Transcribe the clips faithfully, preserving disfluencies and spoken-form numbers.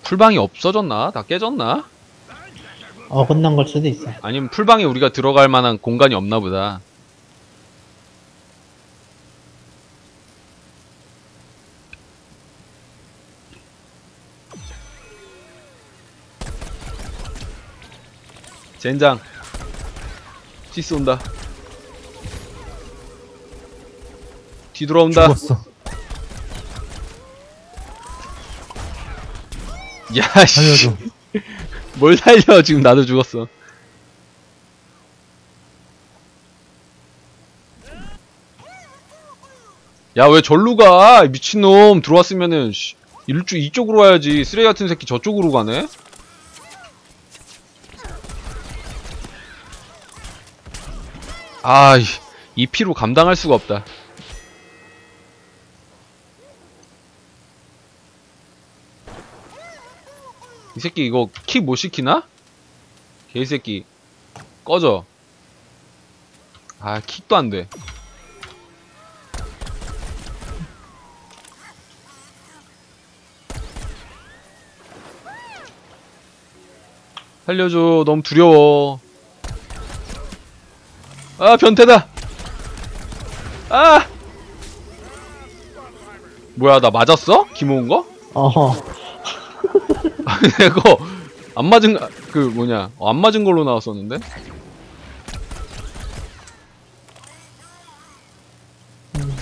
풀방이 없어졌나? 다 깨졌나? 어긋난 걸 수도 있어. 아니면 풀방에 우리가 들어갈 만한 공간이 없나 보다. 젠장. 시스 온다. 뒤돌아온다. 죽었어. 야, 씨. 살려줘. 뭘 살려, 지금 나도 죽었어. 야, 왜 절로 가? 미친놈. 들어왔으면은, 씨. 일주, 이쪽으로 와야지. 쓰레기 같은 새끼 저쪽으로 가네? 아, 이 피로 감당할 수가 없다. 이 새끼 이거 킥 못 시키나? 개새끼 꺼져. 아, 킥도 안 돼. 살려줘. 너무 두려워. 아, 변태다. 아, 뭐야, 나 맞았어? 기모은 거? 어허. 아니, 이거 안 맞은 그 뭐냐, 어, 안 맞은 걸로 나왔었는데. 음.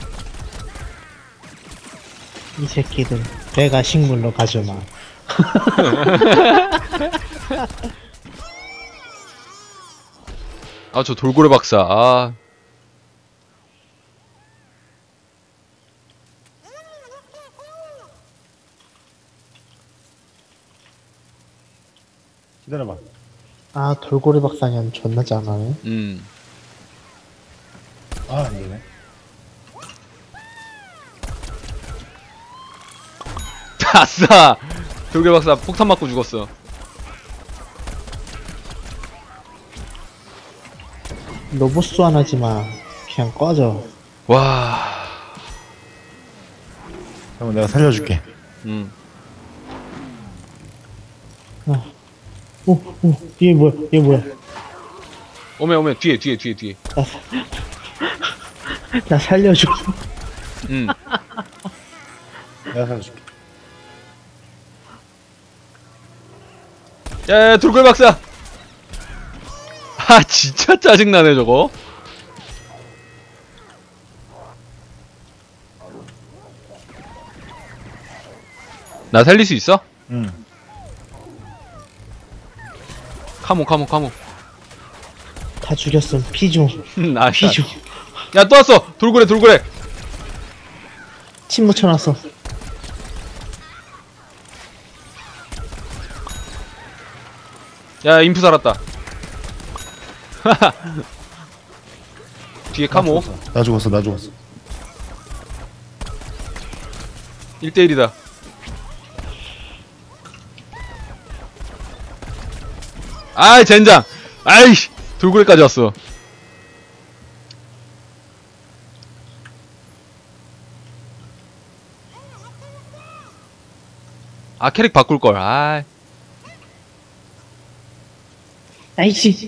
이 새끼들 배가 식물로 가져마. 아, 저 돌고래 박사. 아, 기다려봐. 아 돌고래 박사님 존나 짱하네. 음. 아, 안 되네. 아싸! 돌고래 박사 폭탄 맞고 죽었어. 로봇 소환하지마. 그냥 꺼져. 와. 그럼 내가 살려줄게. 음. 아. 오, 오, 얘 뭐야? 얘 뭐야? 오메 오메 뒤에 뒤에 뒤에 뒤에. 나, 사- 나 살려줘. 음. 내가 살려줄게. 야, 야, 돌고래 박사. 아, 진짜 짜증나네 저거. 나 살릴 수 있어? 응. 카모 카모 카모. 다 죽였어. 피 좀. 아, 피 좀. 야, 또 왔어. 돌고래 돌고래. 침 묻혀놨어. 야, 인프 살았다. 뒤에 카모. 나 죽었어, 나 죽었어. 일 대 일이다. 아이, 젠장. 아이씨, 돌고래까지 왔어. 아, 캐릭 바꿀걸. 아이. 아이씨.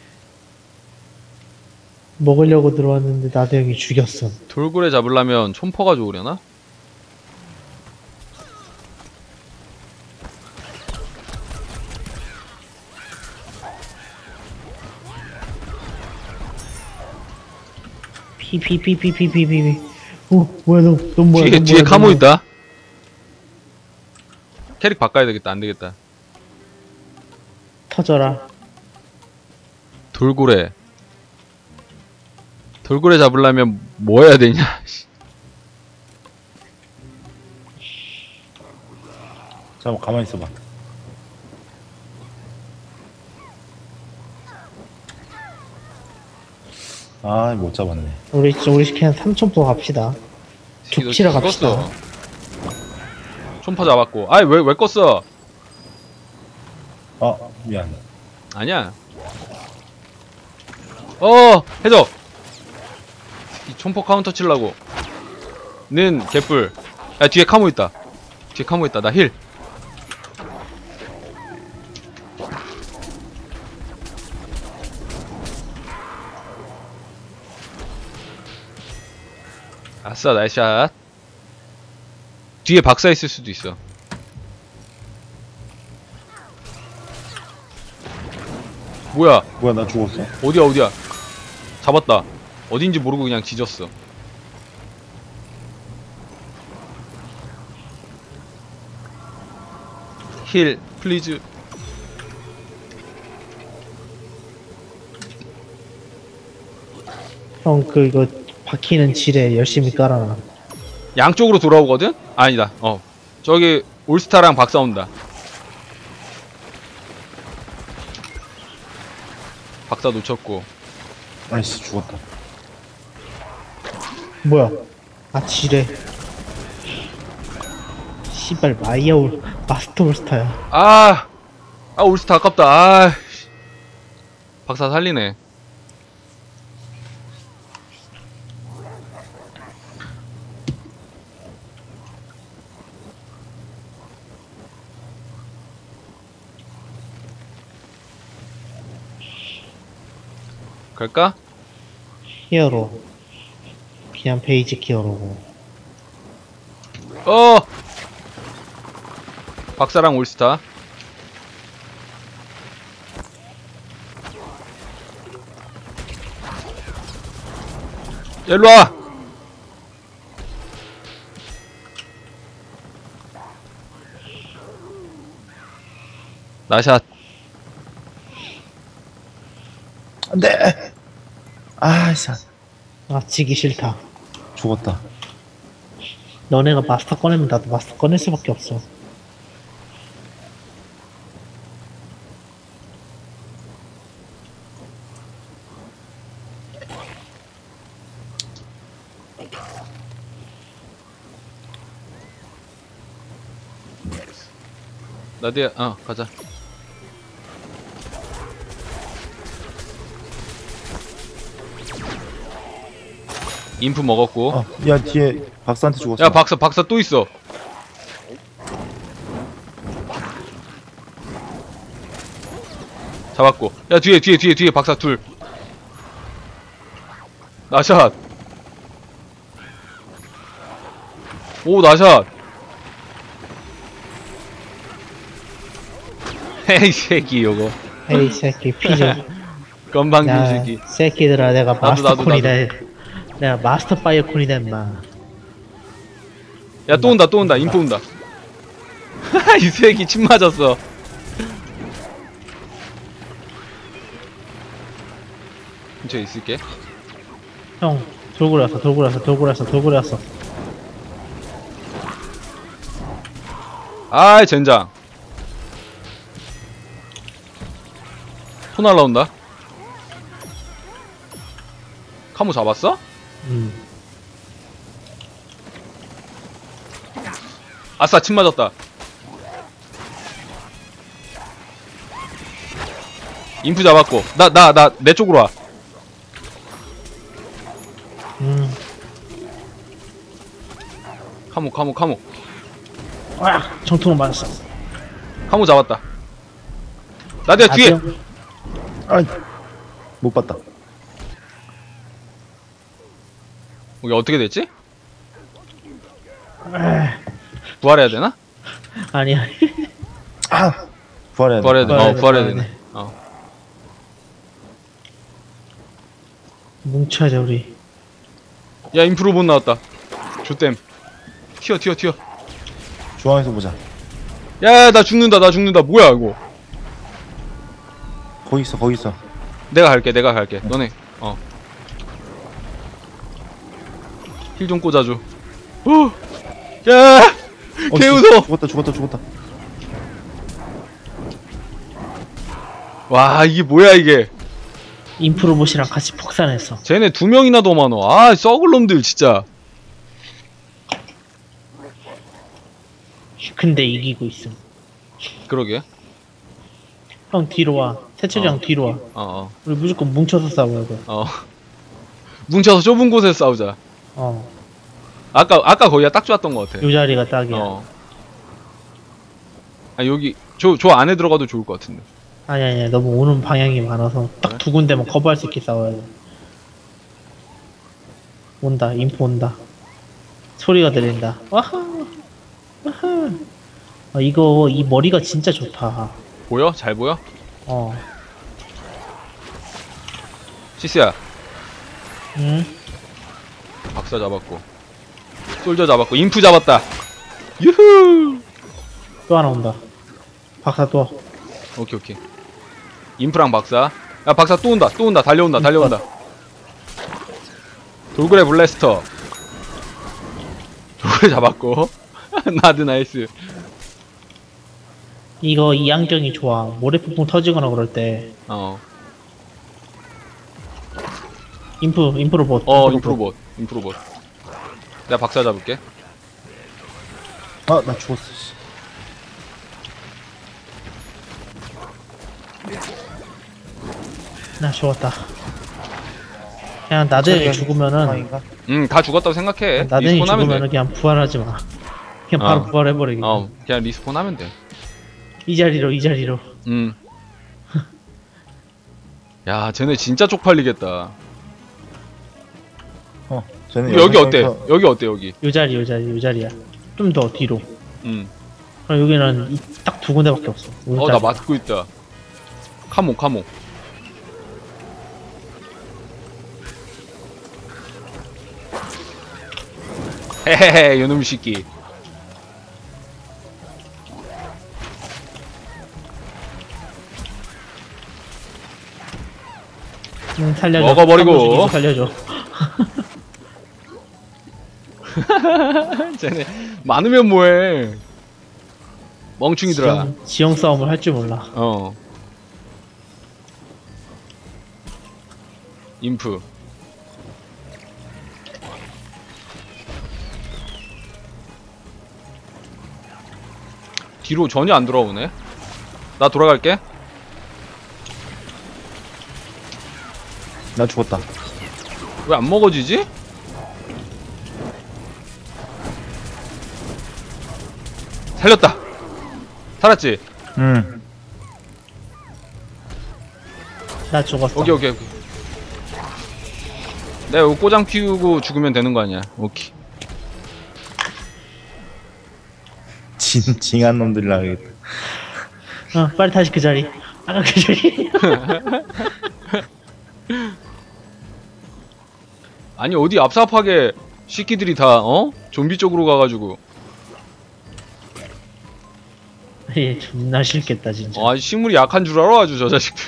먹으려고 들어왔는데 나도 형이 죽였어. 돌고래 잡으려면 촌퍼가 좋으려나? 피피피피피피피. 오, 뭐야 너, 너 뭐야? 뒤에, 너 뒤에 뭐야, 너 카모 뭐야. 있다. 캐릭 바꿔야 되겠다. 안 되겠다. 터져라. 돌고래. 돌고래 잡으려면 뭐 해야 되냐? 잠깐 가만히 있어봐. 아, 못 잡았네. 우리 우리 그냥 삼천포 갑시다. 죽치러 갑시다. 촌퍼 잡았고. 아이, 왜, 왜 껐어? 아, 미안. 아니야. 어, 해줘. 이 촌퍼 카운터 칠라고. 는 개뿔. 야, 뒤에 카모 있다. 뒤에 카모 있다. 나 힐. 아싸 나이스샷. 뒤에 박사 있을 수도 있어. 뭐야 뭐야, 나 죽었어. 어디야 어디야. 잡았다. 어딘지 모르고 그냥 지졌어. 힐 플리즈. 형 그 이거 박히는 지뢰 열심히 깔아놔. 양쪽으로 돌아오거든? 아니다. 어 저기 올스타랑 박사 온다. 박사 놓쳤고. 아이씨, 죽었다. 뭐야? 아 지뢰. 씨발 마이아 올 마스터 올스타야. 아, 아 올스타 아깝다. 아, 씨. 박사 살리네. 갈까? 히어로. 그냥 베이직 히어로고. 어! 박사랑 올스타. 일로와! 나샷. 안 돼! 아이씨, 아 지기 싫다. 죽었다. 너네가 마스터 꺼내면 나도 마스터 꺼낼 수밖에 없어. 나디야, 어, 가자. 인프 먹었고. 어, 야, 뒤에 박사한테 죽었어. 야, 박사, 박사 또 있어. 잡았고. 야, 뒤에, 뒤에, 뒤에, 뒤에 박사 둘. 나샷. 오, 나샷. 헤이, 새끼, 요거. 에이 새끼 피져. 건방진 야 새끼. 새끼들아 내가 나도, 마스터 나도, 콘이다. 내가 마스터 파이어 콘이다 임마. 야, 또 온다, 또 온다. 인프 온다. 이 새끼 침 맞았어. 근처에 있을게. 형 돌고래 왔어 돌고래 왔어 돌고래 왔어 돌고래 왔어. 아이, 젠장. 소 날라온다. 카모 잡았어? 음. 아싸, 침 맞았다. 인프 잡았고. 나, 나, 나, 내 쪽으로 와. 음. 카모, 카모, 카모. 와 정통을 맞았어. 카모 잡았다. 나디야, 뒤에! 아병? 아이, 못 봤다. 이게 어떻게 됐지? 아, 부활해야 되나? 아니 아니. 아! 부활해야 돼. 부활해야 돼. 부활해야 어, 돼, 부활해야 부활해야 되네. 돼. 어. 뭉쳐야 돼 우리. 야, 인프 로봇 나왔다. 조땜. 튀어, 튀어, 튀어. 중앙에서 보자. 야, 나 죽는다, 나 죽는다. 뭐야, 이거. 거기 있어, 거기 있어. 내가 갈게, 내가 갈게. 너네, 어. 힐 좀 꽂아줘. 후! 야! 어, 개 씨, 무서워! 죽었다, 죽었다, 죽었다. 와, 이게 뭐야, 이게. 인프로봇이랑 같이 폭산했어. 쟤네 두 명이나 더 많어. 아, 썩을 놈들, 진짜. 근데 이기고 있음. 그러게. 형 뒤로 와. 세철이랑 어. 뒤로 와. 어, 어, 우리 무조건 뭉쳐서 싸워야 돼. 어. 뭉쳐서 좁은 곳에서 싸우자. 어. 아까, 아까 거기가 딱 좋았던 것 같아. 요 자리가 딱이야. 어. 아, 여기, 저, 저 안에 들어가도 좋을 것 같은데. 아니 아니야. 너무 오는 방향이 많아서 딱 그래? 두 군데만 커버할 수 있게 싸워야 돼. 온다. 인포 온다. 소리가 들린다. 와하, 와하. 어, 이거 이 머리가 진짜 좋다. 보여? 잘 보여? 어, 시스야 응. 박사 잡았고 솔저 잡았고 인프 잡았다. 유후. 또 하나 온다. 박사 또. 오케이 오케이. 인프랑 박사. 야 박사 또 온다 또 온다 달려온다 달려온다. 돌고래 블래스터. 돌고래 잡았고. 나드 나이스. 이거 이 안경이 좋아. 모래폭풍 터지거나 그럴 때 어. 인프 인프로 봇. 어 인프로 봇. 인프로봇 인프로봇. 내가 박사 잡을게. 아, 나 죽었어. 씨. 나 죽었다. 그냥 나대이 죽으면은 상황인가? 응 다 죽었다고 생각해. 나대이 리스폰 하면 죽으면은 돼. 그냥 부활하지 마. 그냥 바로 어. 부활해버리기. 어 그냥 리스폰 하면 돼. 이 자리로 이 자리로. 음. 야 쟤네 진짜 쪽팔리겠다. 어, 쟤는 여기 어때? 영상에서- 여기 어때 여기? 요 자리 요 자리 요 자리야. 좀 더 뒤로. 음. 그럼 여기는 딱 두 군데밖에 없어. 요 어 나 자리. 맞고 있다. 카모 카모. 헤헤헤 요놈 새끼. 응, 살려줘. 먹어버리고. 한 번씩 이거 살려줘. 쟤네 많으면 뭐해. 멍충이들아. 지형, 지형 싸움을 할 줄 몰라. 어. 인프. 뒤로 전혀 안 돌아오네. 나 돌아갈게. 나 죽었다. 왜 안 먹어지지? 살렸다. 살았지? 응. 나 죽었어. 오케이 오케이 오케이. 내가 이거 꼬장 피우고 죽으면 되는 거 아니야. 오케이. 진, 징한 놈들이라 하겠다. 어, 빨리 다시 그 자리. 아까 그 자리. 아니 어디 앞사파게 시끼들이 다 어? 좀비 쪽으로 가가지고 얘 존나 싫겠다 진짜. 아 식물이 약한 줄 알아 아주 저 자식들.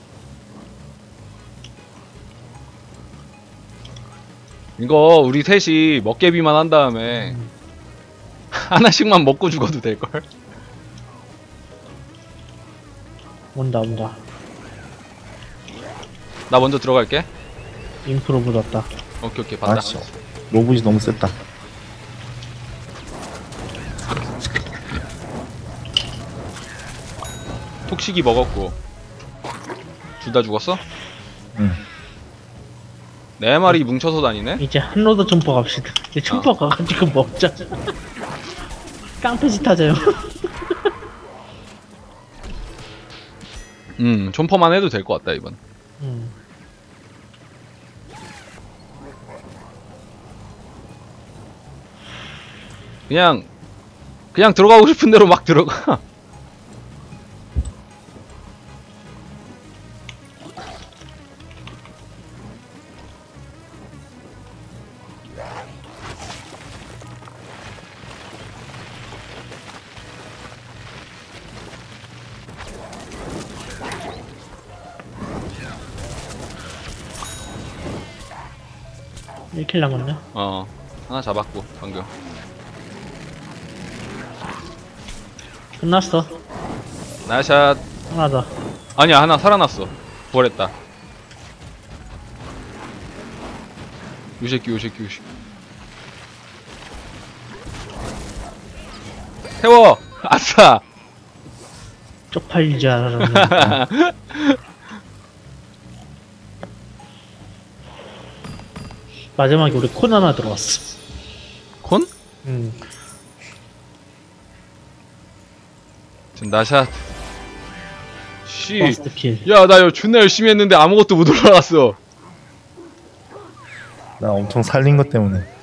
이거 우리 셋이 먹개비만 한 다음에 하나씩만 먹고 죽어도 될걸? 온다 온다. 나 먼저 들어갈게. 인프로 묻었다. 오케이 오케이 봤다. 아, 씨. 로봇이 너무 셌다. 톡식이 먹었고 둘 다 죽었어? 응. 네 마리 뭉쳐서 다니네? 이제 한로드 점퍼 갑시다. 이제 점퍼 어. 가가지고 먹자. 깡패짓 하자요. 음 존퍼만 해도 될 것 같다 이번. 음. 그냥 그냥 들어가고 싶은 대로 막 들어가. 일 킬 남았네. 어 하나 잡았고 방금. 끝났어. 나샷. 하나 더. 아니야 하나 살아났어. 부활했다. 요새끼 요새끼 요새끼. 태워. 아싸. 쪽팔릴 줄 알았는데. 마지막에 우리 콘 하나 들어왔어. 콘? 음. 지금 나샷. 씨. 퍼스트 킬. 야, 나 이거 존나 열심히 했는데 아무것도 못 올라갔어. 나 엄청 살린 것 때문에.